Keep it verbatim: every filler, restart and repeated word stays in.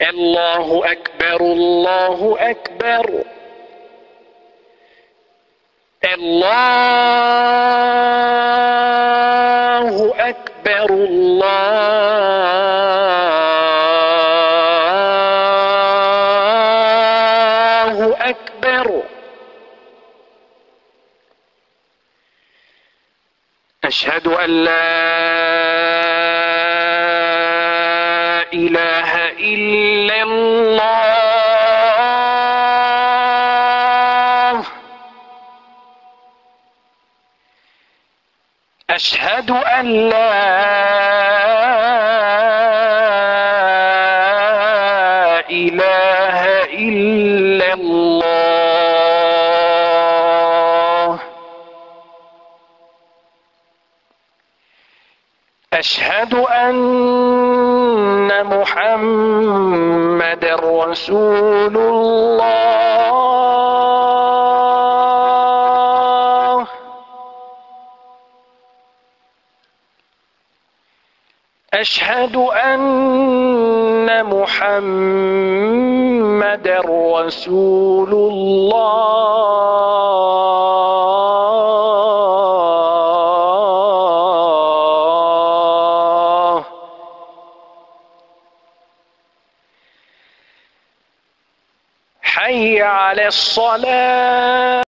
الله أكبر الله أكبر الله أكبر الله أكبر أشهد أن لا إله إلا الله أشهد أن لا إله إلا الله أشهد أن محمدًا رسول الله أشهد أن محمدًا رسول الله حي على الصلاة